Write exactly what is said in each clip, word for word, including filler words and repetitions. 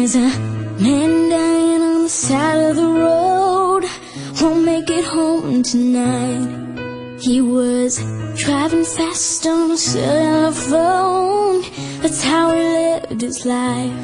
There's a man dying on the side of the road, won't make it home tonight. He was driving fast on a cellular phone, that's how he lived his life.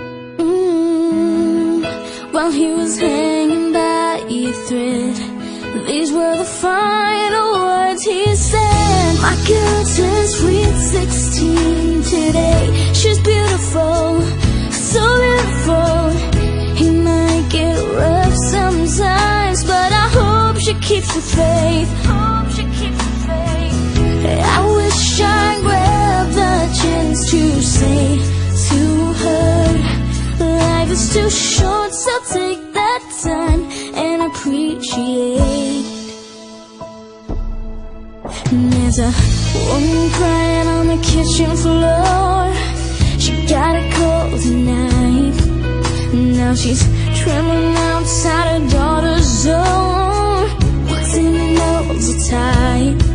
mm. While he was hanging by a thread, these were the final words he said. My girl turns sweet sixteen today. She's beautiful, so beautiful. He might get rough sometimes, but I hope she keeps the faith. Hope she keeps the faith. I wish I grabbed the chance to say to her, life is too short, so take that time and appreciate. And there's a woman crying on the kitchen floor. She got a cold tonight. Now she's trembling outside her daughter's door. What's in the nose are tight.